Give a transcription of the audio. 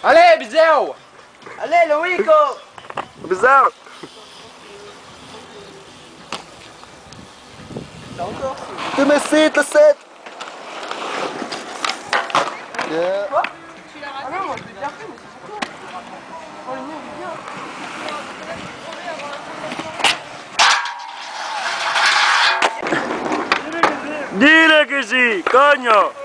Allez, bisous! Allez, Loic! Bizarre. Tu me cites le 7. Yeah. Quoi? Ah non, moi je l'ai déjà fait, mais c'est pour toi. Oh, le mien il est bien. Dile que sí, coño.